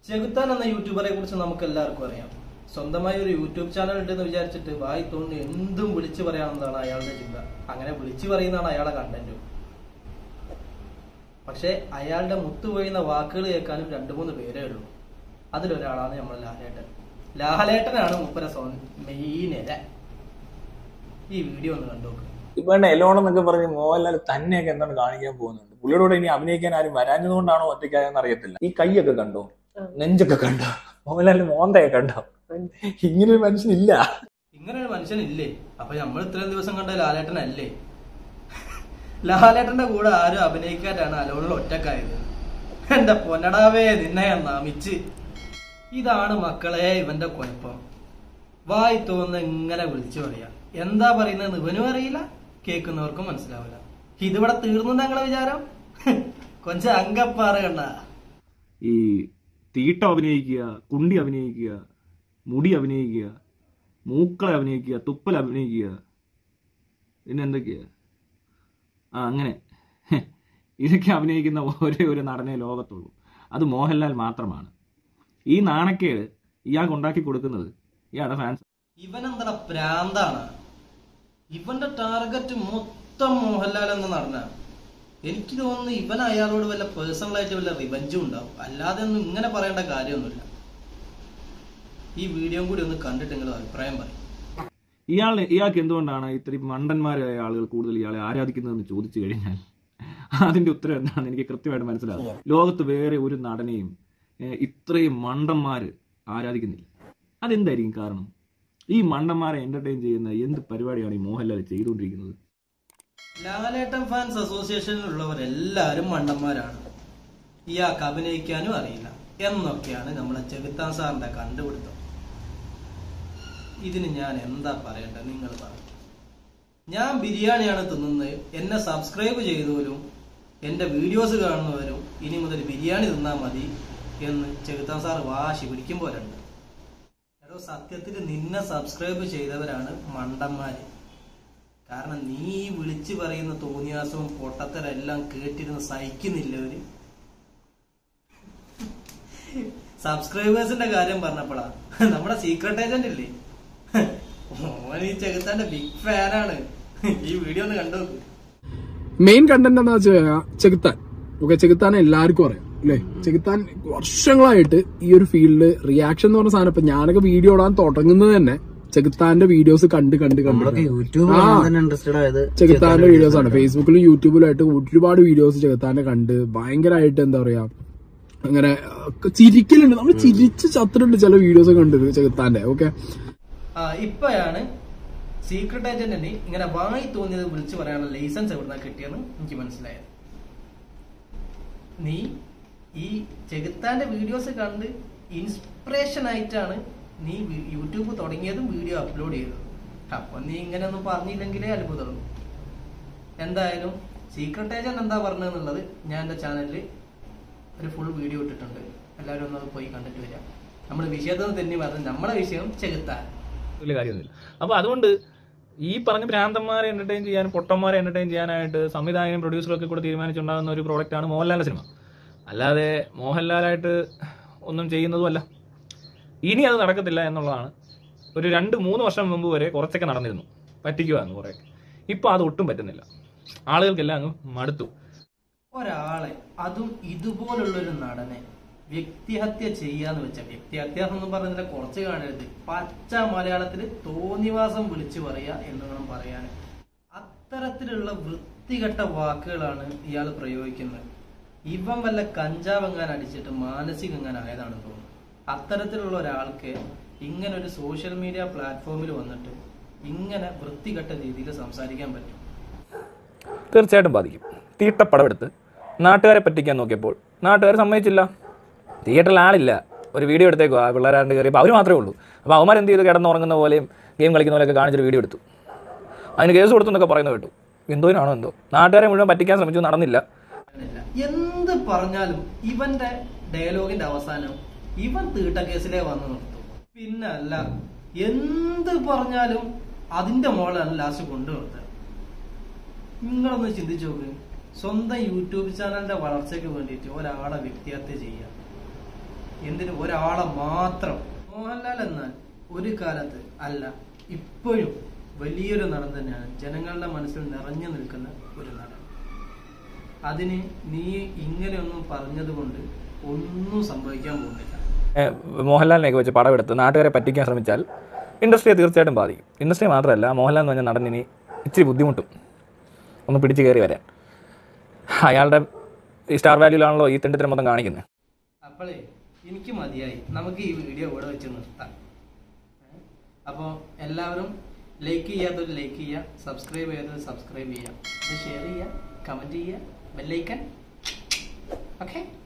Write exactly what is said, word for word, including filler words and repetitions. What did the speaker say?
ചെകുത്താൻ എന്ന യൂട്യൂബറെ കുറിച്ച് നമുക്ക് എല്ലാവർക്കും അറിയാം. സ്വന്തമായി ഒരു യൂട്യൂബ് ചാനൽ ഉണ്ടെന്ന് വിചാരിച്ചിട്ട് വായി തോന്നി എന്തും വിളിച്ചു പറയാമെന്നതാണ് അയാളുടെ ചിന്ത. അങ്ങനെ വിളിച്ചു പറയുന്നതാണ് അയാളുടെ കണ്ടന്റും. പക്ഷെ അയാളുടെ മുത്തുപൊഴിയുന്ന വാക്കുകൾ കേൾക്കാനും രണ്ടു മൂന്ന് പേരേ ഉള്ളൂ. അതിലൊരാളാണ് നമ്മൾ ലാലേട്ടൻ. ലാലേട്ടനാണ് മുപ്പര മെയിൻ ഇര. ഈ വീഡിയോ ഒന്ന് കണ്ടു നോക്ക്. ഇവരുടെ എലോൺ എന്നൊക്കെ പറഞ്ഞ് മോഹൻലാൽ തന്നെയൊക്കെ എന്താണ് കാണിക്കാൻ പോകുന്നുണ്ട്. പുള്ളിയുടെ കൂടെ ഇനി അഭിനയിക്കാൻ ആരും വരാഞ്ഞതുകൊണ്ടാണോ ഒറ്റയ്ക്കായെന്ന് അറിയത്തില്ല. ഈ കൈയൊക്കെ കണ്ടോ, നെഞ്ചൊക്കെ കണ്ടോ, മോഹൻലാലിന്റെ മോന്തയൊക്കെ കണ്ടോ? ഇങ്ങനൊരു മനുഷ്യനില്ല. ഇങ്ങനൊരു മനുഷ്യനില്ലേ? അപ്പൊ നമ്മൾ ഇത്രയും ദിവസം കണ്ട ലാലേട്ടനല്ലേ? ലാലേട്ടന്റെ കൂടെ ആരും അഭിനയിക്കാനാണ് അലോണിൽ ഒറ്റക്കായത്. എന്റെ പൊന്നടാവേ നിന്നെ ഞാൻ നാമിച്ച്. ഇതാണ് മക്കളെ ഇവന്റെ കുഴപ്പം. വായി തോന്നുന്ന ഇങ്ങനെ വിളിച്ചു പറയാ. എന്താ പറയുന്നത് ഇവനും അറിയില്ല, കേൾക്കുന്നവർക്കും മനസ്സിലാവില്ല. ഇതിവിടെ തീർന്നു ഞങ്ങളെ വിചാരം? കൊഞ്ച അങ്കപ്പാറ കണ്ട ഈ തീട്ട അഭിനയിക്കുക, കുണ്ടി അഭിനയിക്കുക, മുടി അഭിനയിക്കുക, മൂക്കളെ അഭിനയിക്കുക, തുപ്പൽ അഭിനയിക്കുക, പിന്നെ എന്തൊക്കെയാ ആ അങ്ങനെ ഇതൊക്കെ അഭിനയിക്കുന്ന ഒരേ ഒരു നടനേ ലോകത്തുള്ളൂ. അത് മോഹൻലാൽ മാത്രമാണ്. ഈ നാണക്കേട് ഇയാൾക്ക് ഉണ്ടാക്കി കൊടുക്കുന്നത് ഇയാളുടെ ഫാൻസ്. ഇവനെന്താ പ്രാന്താണ്? ഇവന്റെ ടാർഗറ്റ് മൊത്തം മോഹൻലാൽ എന്ന് നടന. എനിക്ക് തോന്നുന്നു ഇവൻ അയാളോട് വല്ല പേഴ്സണലായിട്ട് വല്ല റിവഞ്ചും ഉണ്ടാവും. അല്ലാതെ ഒന്നും ഇങ്ങനെ പറയേണ്ട കാര്യമൊന്നുമില്ല. ഈ വീഡിയോ കൂടി ഒന്ന് കണ്ടിട്ട് നിങ്ങൾ അഭിപ്രായം പറയും. ഇയാൾ ഇയാൾക്ക് എന്തുകൊണ്ടാണ് ഇത്രയും മണ്ടന്മാരായ ആളുകൾ കൂടുതൽ ഇയാളെ ആരാധിക്കുന്നതെന്ന് ചോദിച്ചു കഴിഞ്ഞാൽ അതിന്റെ ഉത്തരം എന്താണെന്ന് എനിക്ക് കൃത്യമായിട്ട് മനസ്സിലാവും. ലോകത്ത് വേറെ ഒരു നടനെയും ഇത്രയും മണ്ടന്മാര് ആരാധിക്കുന്നില്ല. അതെന്തായിരിക്കും കാരണം? ഈ മണ്ടന്മാരെ എന്റർടൈൻ ചെയ്യുന്ന എന്ത് പരിപാടിയാണ് ഈ മോഹൻലാൽ ചെയ്തുകൊണ്ടിരിക്കുന്നത്? ലാലേട്ടൻ ഫാൻസ് അസോസിയേഷനിലുള്ളവരെല്ലാവരും മണ്ടന്മാരാണ്. ഇയാൾക്ക് അഭിനയിക്കാനും അറിയില്ല എന്നൊക്കെയാണ് നമ്മളെ ചെകുത്താൻ സാറിന്റെ കണ്ടുപിടുത്തം. ഇതിന് ഞാൻ എന്താ പറയണ്ടത് നിങ്ങൾ പറയും. ഞാൻ ബിരിയാണിയാണ് തിന്നുന്നത്. എന്നെ സബ്സ്ക്രൈബ് ചെയ്തവരും എന്റെ വീഡിയോസ് കാണുന്നവരും ഇനി മുതൽ ബിരിയാണി തിന്നാൽ മതി എന്ന് ചെകുത്താൻ സാർ വാശി പിടിക്കും പോലുണ്ട്. എടോ, സത്യത്തിൽ നിന്നെ സബ്സ്ക്രൈബ് ചെയ്തവരാണ് മണ്ടന്മാര്. കാരണം നീ വിളിച്ചു പറയുന്ന തോന്നിയാസവും പൊട്ടത്തരെല്ലാം കേട്ടിരുന്ന് സഹിക്കുന്നില്ലവര്. സബ്സ്ക്രൈബേഴ്സിന്റെ കാര്യം പറഞ്ഞപ്പോഴാ നമ്മുടെ സീക്രട്ട് ഏജന്റ് ഇല്ലേ, ഓൻ ഈ ചെകുത്താന്റെ ബിഗ് ഫാനാണ്. ഈ വീഡിയോ ഒന്ന് കണ്ടു നോക്ക്. മെയിൻ കണ്ടന്റ് എന്താ വെച്ചാൽ ചെകുത്താൻ. ഓക്കെ, ചെകുത്താനെ എല്ലാവർക്കും അറിയാം അല്ലെ? ചെകുത്താൻ വർഷങ്ങളായിട്ട് ഈ ഒരു ഫീൽഡില് റിയാക്ഷൻ എന്ന് പറഞ്ഞ സാധനം. ഇപ്പൊ ഞാനൊക്കെ വീഡിയോ ഇടാൻ തുടങ്ങുന്നത് തന്നെ ചെകുത്താന്റെ വീഡിയോസ് കണ്ട് കണ്ട് കണ്ട് ചെകുത്താന്റെ വീഡിയോസ് ആണ്. ഫേസ്ബുക്കിലും യൂട്യൂബിലായിട്ട് ഒരുപാട് വീഡിയോസ് ചെകുത്താന്റെ കണ്ട് ഭയങ്കരമായിട്ട് എന്താ പറയാ അങ്ങനെ ചിരിക്കലുണ്ട്. നമ്മൾ ചിരിച്ച് ചത്തിട്ടുണ്ട് ചില വീഡിയോസ് കണ്ടത് ചെകുത്താന്റെ. ഓക്കെ, ഇപ്പോഴാണ് സീക്രട്ട് ഏജന്റിന് ഇങ്ങനെ വായി തോന്നിയത് വിളിച്ചു പറയാനുള്ള ലൈസൻസ് എവിടുന്ന കിട്ടിയെന്ന് എനിക്ക് മനസ്സിലായത്. നീ ഈ ചെകുത്താന്റെ വീഡിയോസ് കണ്ട് ഇൻസ്പിറേഷൻ ആയിട്ടാണ് നീ യൂട്യൂബ് തുടങ്ങിയതും വീഡിയോ അപ്ലോഡ് ചെയ്തത്. അപ്പൊ നീ ഇങ്ങനെ ഒന്നും പറഞ്ഞില്ലെങ്കിലേ അത്ഭുതമുള്ളൂ. എന്തായാലും സീക്രട്ട് ഏജന്റ് എന്താ പറഞ്ഞതെന്നുള്ളത് ഞാൻ എന്റെ ചാനലിൽ ഒരു ഫുൾ വീഡിയോ ഇട്ടിട്ടുണ്ട്. എല്ലാവരും ഒന്നത് പോയി കണ്ടിട്ട് വരിക. നമ്മുടെ വിഷയത്തിൽ തന്നെ പറഞ്ഞ നമ്മുടെ വിഷയം ചെകുത്താൻ വലിയ കാര്യമൊന്നുമില്ല. അപ്പൊ അതുകൊണ്ട് ഈ പറഞ്ഞ ഭ്രാന്തന്മാരെ എന്റർടൈൻ ചെയ്യാനും പൊട്ടന്മാരെ എന്റർടൈൻ ചെയ്യാനായിട്ട് സംവിധായകനും പ്രൊഡ്യൂസറും ഒക്കെ കൂടെ തീരുമാനിച്ചുണ്ടാകുന്ന ഒരു പ്രോഡക്റ്റാണ് മോഹൻലാലിന്റെ സിനിമ. അല്ലാതെ മോഹൻലാലായിട്ട് ഒന്നും ചെയ്യുന്നതുമല്ല. ഇനി അത് നടക്കത്തില്ല എന്നുള്ളതാണ്. ഒരു രണ്ട് മൂന്ന് വർഷം മുമ്പ് വരെ കുറച്ചൊക്കെ നടന്നിരുന്നു, പറ്റിക്കുവായിരുന്നു കുറെയൊക്കെ. ഇപ്പൊ അത് ഒട്ടും പറ്റുന്നില്ല. ആളുകൾക്കെല്ലാം അങ്ങ് മടുത്തു. ഒരാളെ, അതും ഇതുപോലുള്ളൊരു നടനെ വ്യക്തിഹത്യ ചെയ്യാന്ന് വെച്ച വ്യക്തിഹത്യ എന്നൊന്നും പറഞ്ഞതിന്റെ കുറച്ച് കാണരുത്. പച്ച മലയാളത്തില് തോന്നിവാസം വിളിച്ചു പറയാ എന്ന് വേണം പറയാൻ. അത്തരത്തിലുള്ള വൃത്തികെട്ട വാക്കുകളാണ് ഇയാൾ പ്രയോഗിക്കുന്നത്. ഇവൻ വല്ല കഞ്ചാവെങ്ങാൻ അടിച്ചിട്ട് മാനസികങ്ങാൻ ആയതാണെന്ന് തോന്നുന്നു. അത്തരത്തിലുള്ള ഒരാൾക്ക് ഇങ്ങനെ ഒരു സോഷ്യൽ മീഡിയ പ്ലാറ്റ്ഫോമിൽ വന്നിട്ട് ഇങ്ങനെ വൃത്തികെട്ട രീതിയിൽ സംസാരിക്കാൻ പറ്റും? തീർച്ചയായിട്ടും ബാധിക്കും. തീട്ടപ്പടമെടുത്ത് നാട്ടുകാരെ പറ്റിക്കാൻ നോക്കിയപ്പോൾ നാട്ടുകാർ സമ്മതിച്ചില്ല. തിയേറ്ററിൽ ആളില്ല, ഒരു വീഡിയോ എടുത്തേക്കോ, ആ പിള്ളേരാണ്ട് കയറിയപ്പോൾ അവർ മാത്രമേ ഉള്ളൂ. അപ്പോൾ അവന്മാർ എന്ത് ചെയ്ത് കിടന്നുറങ്ങുന്ന പോലെയും ഗെയിം കളിക്കുന്ന പോലെയൊക്കെ കാണിച്ചൊരു വീഡിയോ എടുത്തു. അതിന് കേസ് കൊടുത്തു എന്നൊക്കെ പറയുന്നത് കേട്ടു. എന്തോനാണോ എന്തോ നാട്ടുകാരെ മുഴുവൻ പറ്റിക്കാൻ ശ്രമിച്ചു, നടന്നില്ല. എന്ത് പറഞ്ഞാലും ഇവന്റെ ഡയലോഗിന്റെ അവസാനം ഇവൻ തീട്ട കേസിലേ വന്ന് നിർത്തും. പിന്നല്ല, എന്ത് പറഞ്ഞാലും അതിന്റെ മോളാണ് ലാസ്റ്റ് കൊണ്ടു നിർത്തുക. നിങ്ങളൊന്ന് ചിന്തിച്ചു നോക്ക്. സ്വന്തം യൂട്യൂബ് ചാനലിന്റെ വളർച്ചയ്ക്ക് വേണ്ടിയിട്ട് ഒരാളെ വ്യക്തിഹത്യ ചെയ്യുക എന്തിന് ഒരാളെ മാത്രം. മോഹൻലാൽ എന്നാൽ ഒരു കാലത്ത് അല്ല ഇപ്പോഴും വലിയൊരു നടൻ തന്നെയാണ്, ജനങ്ങളുടെ മനസ്സിൽ നിറഞ്ഞു നിൽക്കുന്ന ഒരു നടൻ. അതിന് നീ ഇങ്ങനെയൊന്നും പറഞ്ഞത് കൊണ്ട് ഒന്നും സംഭവിക്കാൻ പോകുന്നില്ല. മോഹൻലാലിനെയൊക്കെ വെച്ച് പടമെടുത്ത് നാട്ടുകാരെ പറ്റിക്കാൻ ശ്രമിച്ചാൽ ഇൻഡസ്ട്രിയെ തീർച്ചയായിട്ടും ബാധിക്കും. ഇൻഡസ്ട്രി മാത്രമല്ല, മോഹൻലാൽ എന്ന് പറഞ്ഞ നടനിനി ഇച്ചിരി ബുദ്ധിമുട്ടും ഒന്ന് പിടിച്ച് കയറി വരാൻ. അയാളുടെ ഈ സ്റ്റാർ വാല്യൂലാണല്ലോ ഈ തെണ്ടിത്തരം മൊത്തം കാണിക്കുന്നത്. അപ്പോളേ എനിക്ക് മതിയായി, നമുക്ക് ഈ വീഡിയോ ഇവിടെ വെച്ച് നിർത്താം. അപ്പോൾ എല്ലാവരും ലൈക്ക് ചെയ്യാത്തവർ ലൈക്ക് ചെയ്യുക, സബ്സ്ക്രൈബ് ചെയ്യാത്തവർ സബ്സ്ക്രൈബ് ചെയ്യുക, ഇത് ഷെയർ ചെയ്യുക, കമൻറ്റ് ചെയ്യുക, ബെല്ലൈക്കൻ. ഓക്കെ.